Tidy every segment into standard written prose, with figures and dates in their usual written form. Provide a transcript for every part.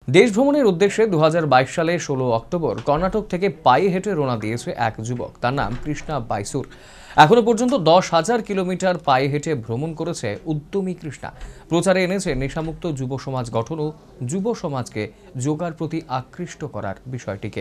দেশ ভ্রমণের উদ্দেশ্যে 2022 সালে 16 অক্টোবর কর্ণাটক থেকে পায়ে হেঁটে রওনা দিয়েছে এক যুবক। তার নাম কৃষ্ণা বাইসুর। এখনো পর্যন্ত 10,000 কিলোমিটার পায়ে হেঁটে ভ্রমণ করেছে উদ্যমী কৃষ্ণা। প্রচারে এনেছে নেশামুক্ত যুব সমাজ গঠন ও যুব সমাজকে যোগার প্রতি আকৃষ্ট করার বিষয়টিকে।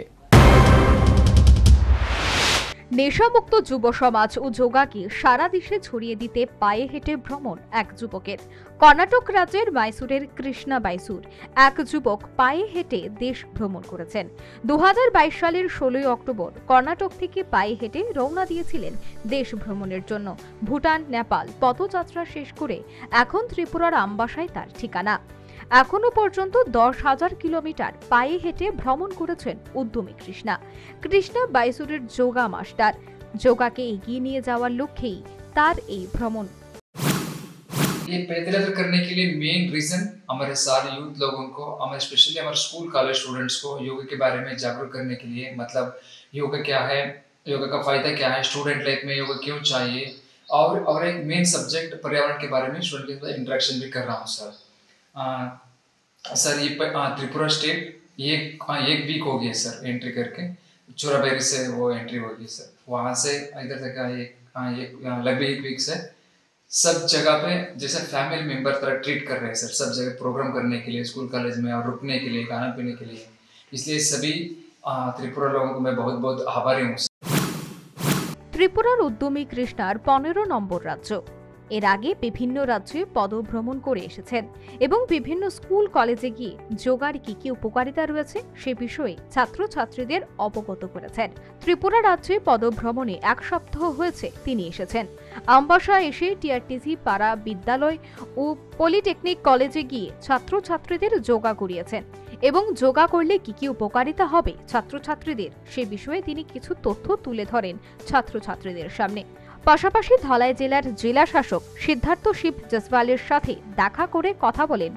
নেশামুক্ত যুব সমাজ ও যোগাকে সারা দেশে ছড়িয়ে দিতে পায়ে হেঁটে ভ্রমণ এক যুবকের। কর্ণাটক রাজ্যের মাইসুরের কৃষ্ণা বাইসুর এক যুবক পায়ে হেঁটে দেশ ভ্রমণ করেছেন। 2022 সালের 16 অক্টোবর কর্ণাটক থেকে পায়ে হেঁটে রওনা দিয়েছিলেন দেশ ভ্রমণের জন্য। ভুটান, নেপাল পদযাত্রা শেষ করে এখন ত্রিপুরার আমবাসায় তার ঠিকানা। এখনো পর্যন্ত 10,000 কিলোমিটার পায়ে হেঁটে ভ্রমণ করেছেন উদ্যমী কৃষ্ণা। কৃষ্ণা বাইসুরের যোগা মাস্টার। যোগাকে এগিয়ে নিয়ে যাওয়ার লক্ষ্যেই তার এই ভ্রমণ। ये पैदल यात्रा करने के लिए मेन रीजन हमारे सारे यूथ लोगों को, हमारे स्पेशली हमारे स्कूल कॉलेज स्टूडेंट्स को योगा के बारे में जागरूक करने के लिए, मतलब योगा क्या है, योगा का फायदा क्या है, स्टूडेंट लाइफ में योगा क्यों चाहिए, और एक मेन सब्जेक्ट पर्यावरण के बारे में स्टूडेंट के साथ इंटरेक्शन भी कर रहा हूँ सर। सर ये त्रिपुरा स्टेट एक वीक हो गया सर एंट्री करके, चोराबेरी से वो एंट्री हो गई सर। वहाँ से इधर तक लगभग एक वीक से सब जगह पे जैसे फैमिली मेंबर तरह ट्रीट कर रहे हैं सर। सब जगह प्रोग्राम करने के लिए, स्कूल कॉलेज में और रुकने के लिए, खाना पीने के लिए। इसलिए सभी त्रिपुरा लोगों को मैं बहुत बहुत आभारी हूँ। ত্রিপুরার উদ্যমী কৃষ্ণার 15 নম্বর রাজ্য। এর আগে বিভিন্ন রাজ্যে পদভ্রমণ করে এসেছেন এবং বিভিন্ন স্কুল কলেজে গিয়ে যোগার কি কি উপকারিতা রয়েছে সে বিষয়ে ছাত্রছাত্রীদের অবগত করেছেন। ত্রিপুরা রাজ্যে পদভ্রমণে এক সপ্তাহ হয়েছে তিনি এসেছেন। আমবাসা এসে টিআরটিসি পাড়া বিদ্যালয় ও পলিটেকনিক কলেজে গিয়ে ছাত্রছাত্রীদের যোগা করিয়েছেন এবং যোগা করলে কি কি উপকারিতা হবে ছাত্রছাত্রীদের সে বিষয়ে তিনি কিছু তথ্য তুলে ধরেন ছাত্রছাত্রীদের সামনে। পাশাপাশি ধলাই জেলার জেলা শাসক সিদ্ধার্থ শিব জসওয়ালের সাথে দেখা করে কথা বলেন।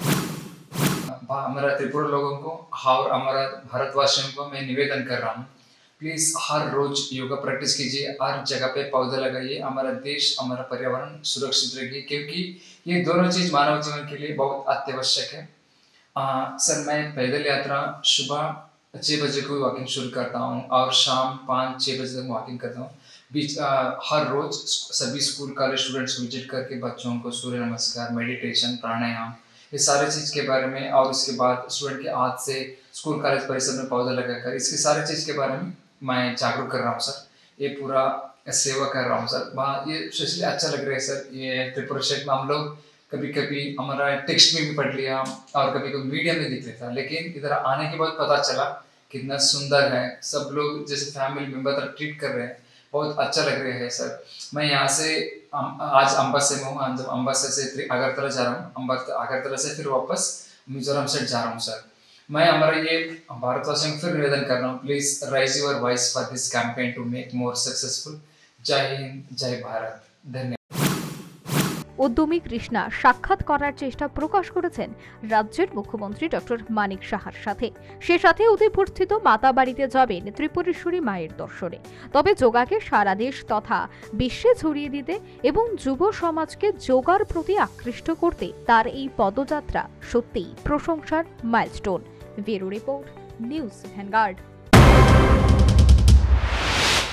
हमारा त्रिपुरा लोगों को और हमारा भारतवासियों को मैं निवेदन कर रहा हूँ, प्लीज हर रोज योगा प्रैक्टिस कीजिए, हर जगह पे पौधे लगाइए, हमारा देश हमारा पर्यावरण सुरक्षित रखिए, क्योंकि ये दोनों चीज मानव जीवन के लिए बहुत अत्यावश्यक है। सर मैं पैदल यात्रा सुबह 6 बजे को वॉकिंग शुरू करता हूँ और शाम 5-6 बजे तक वॉकिंग करता हूँ। हर रोज सभी स्कूल कॉलेज स्टूडेंट्स विजिट करके बच्चों को सूर्य नमस्कार, मेडिटेशन, प्राणायाम ये सारे चीज़ के बारे में, और उसके बाद स्टूडेंट के हाथ से स्कूल कॉलेज परिसर में पौधा लगाकर इसके सारे चीज़ के बारे में मैं जागरूक कर रहा हूँ सर। ये पूरा सेवा कर रहा हूँ सर। वहाँ ये स्पेशली अच्छा लग रहा है सर। ये त्रिपुरा स्टेट में हम लोग कभी कभी हमारा टेक्स्ट में भी पढ़ लिया और कभी कभी मीडिया में दिख लेता, लेकिन इधर आने के बाद पता चला कितना सुंदर है। सब लोग जैसे फैमिली मेंबर तरह ट्रीट कर रहे हैं, बहुत अच्छा लग रहा है सर। मैं यहाँ से आज अम्बासे में हूँ, अम्बासे से अगरतला जा रहा हूँ, अगरतला से फिर वापस मिजोरम सेट जा रहा हूँ सर। मैं हमारा ये भारतवासियों को फिर निवेदन कर रहा हूँ, please raise your voice for this campaign to make more successful. जय हिंद, जय भारत, धन्यवाद। উদ্যমী কৃষ্ণা সাক্ষাৎ করার চেষ্টা প্রকাশ করেছেন রাজ্যের মুখ্যমন্ত্রী ডক্টর মানিক সাহার সাথে। সে সাথে উদয়পুরস্থিত মাতা বাড়িতে যাবেন ত্রিপুরেশ্বরী মায়ের দর্শনে। তবে যোগাকে সারা দেশ তথা বিশ্বে ছড়িয়ে দিতে এবং যুব সমাজকে যোগার প্রতি আকৃষ্ট করতে তার এই পদযাত্রা সত্যিই প্রশংসার milestone. Bureau report, news vanguard.